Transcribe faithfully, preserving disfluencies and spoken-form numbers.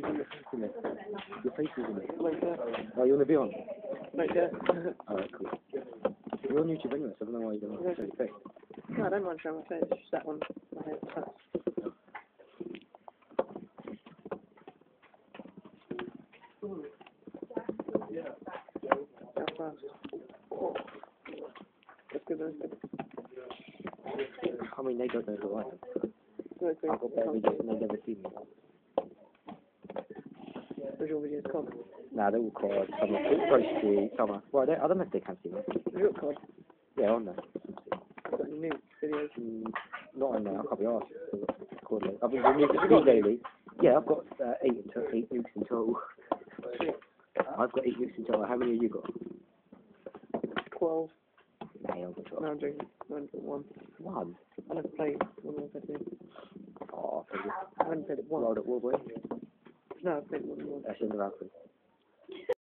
is in it. Isn't it? Your face is in it. Right there. Oh, you want to be on? Right there. Alright, cool. You're on YouTube anyway, so I don't know why you don't want to show your face. No, I don't mind showing my face. It's just that one. My head. How fast? Oh. That's good, that's good. I mean, they don't know who I am. Good, good. I've got better videos and they've never seen me. Where's your videos called? Nah, they're all called some are Pro Street, some are... Well, they, I don't know if they can see me. Where's your called? Yeah, on there. I've got any new videos. Mm, not on there, I can't be asked to record it. I've been doing music daily. Yeah, I've got uh, eight, in to- eight nukes in total. Sweet. I've got eight nukes in total. How many have you got? Twelve. Nah, I've got twelve. No, I'm joking. Mine's got one. One? I never played one of the things. Oh, I I haven't played it once. World at War, boy. No, I've played one more. That's in the Valkyrie.